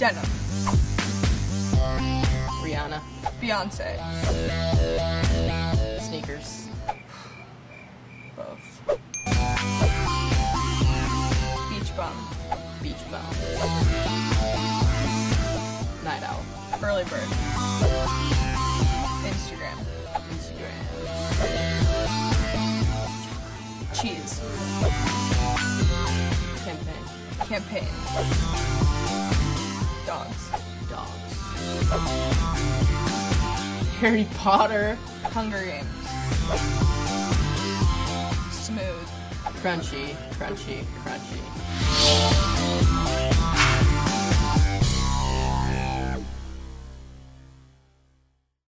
Denim. Rihanna. Beyoncé. Sneakers. Both. Beach bum. Beach bum. Night owl. Early bird. Instagram. Instagram. Cheese. Campaign. Dogs. Dogs. Harry Potter. Hunger Games. Smooth. Crunchy.